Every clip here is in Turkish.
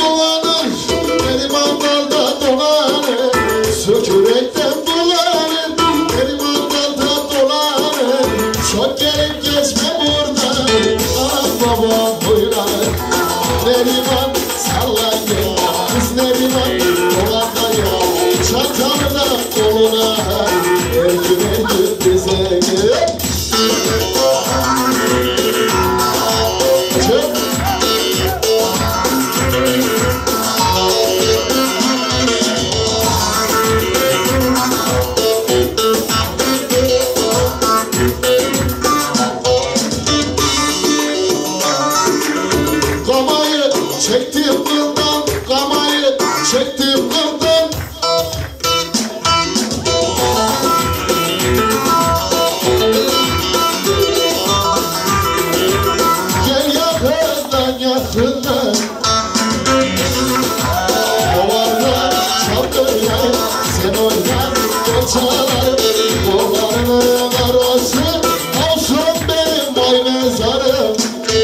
dolanır, benim andalda dolanır. Sökürekten dolanır, benim andalda dolanır. Çok gelip geçme buradan, anam babam huylanır. Neriman sallanıyor, kız Neriman dolanıyor. Çatamı da koluna, öldü bize gel. Kamayı çektim kıldan, kamayı çektim kıldan. Gel yakından yakından, kovarlar çaldılar, sen oynar geçer. Kollarının arası olsun benim vay mezarım.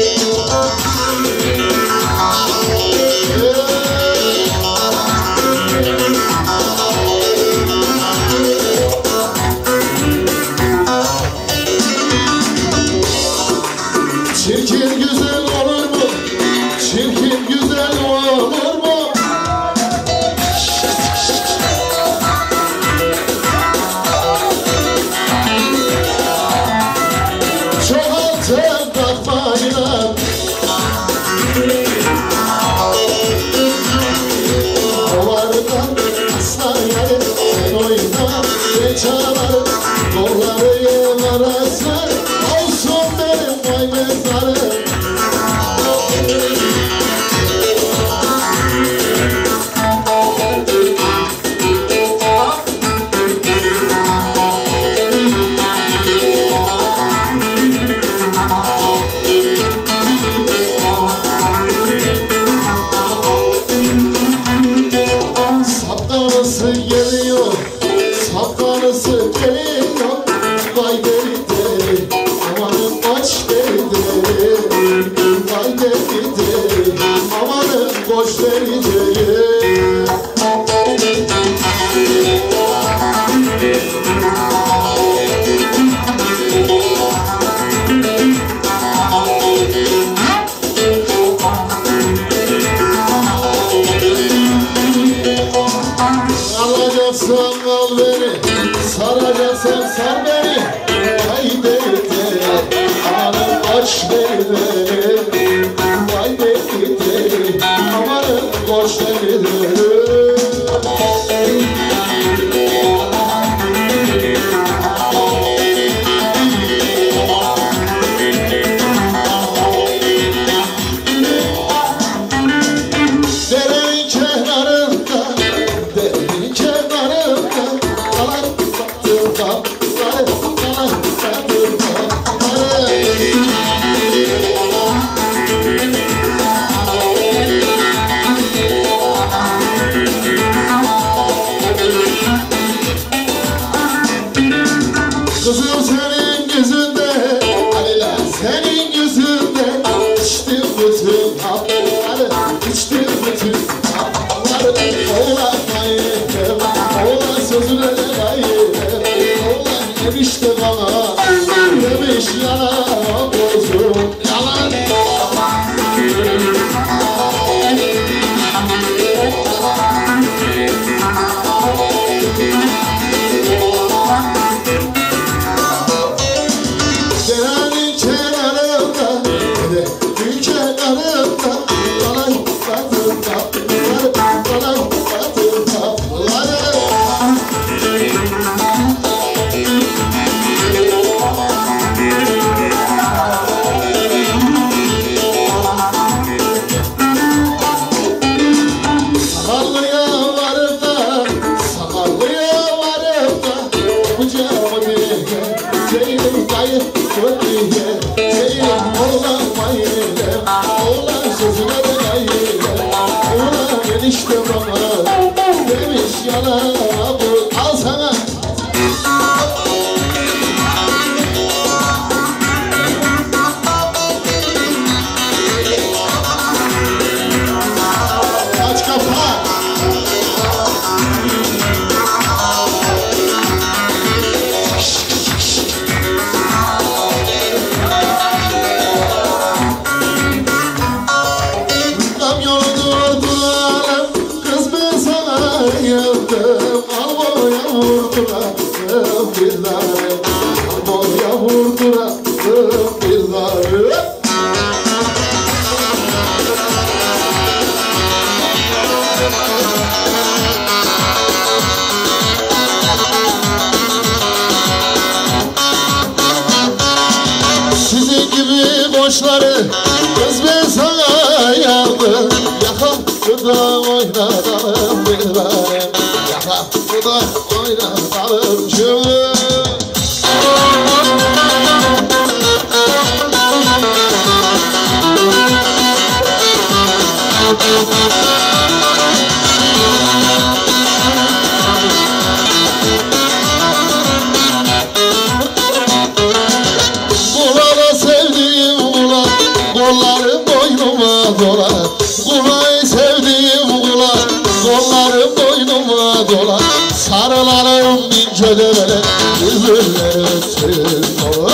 Çirkin güzel olur mu? Çirkin güzel olur mu? Çok altın bakmayla kovardan aslan yarı, sen oyna ve çalar. Kollarının arası olsun benim vay mezarım. Saptanısı geliyor, saptanısı geliyor. Vay deli deli, amanın aç deli deli. Vay deli deli, amanın boş deli deli. Alacaksan al beni, saracaksan sar beni. Vay deli deli, amanın aç deli deli. Vay deli deli, amanın boş deli deli. Derenin kenarında, derenin kenarında, kalan baktığında, kalan baktığında. Kızım senin yüzünde, Alila senin yüzünde. İçtim bütün hapları, içtim bütün hapları. Oğlan mayırım, oğlan sözüne de layırım. Oğlan demişti bana, demiş yalan bozum, yalan. Derenin kenarında, derenin kenarında, kalan baktığında, kalan baktığında. Sakallıya varıp da, sakallıya varıp da, kucağıma diye, Ceylim dayı diye, Ceylim oğlan mayile, oğlan sözüne de layile. Oğlan enişte bana, demiş yalan bu, al sana. boşları kız ben sana yandım. Yakasında oynatalım bir tanem. Yakasında oynatalım şöyle. Kulağına sevdiğim kulak, kollarım boynuma dolar. Kulağı sevdiğim kulak, kollarım boynuma dolar. Sarılarım ince devele, bülbülleri ötsün olur.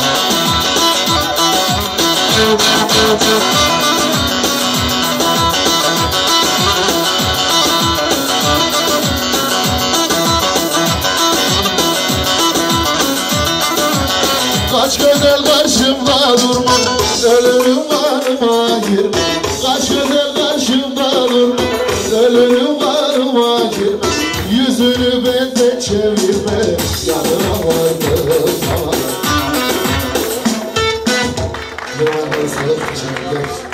Kaç güzel karşımda durma, ölürüm varıma girme. Kaç güzel karşımda durma, ölürüm varıma girme. Yüzünü benden çevirme, yanına vardım zaman.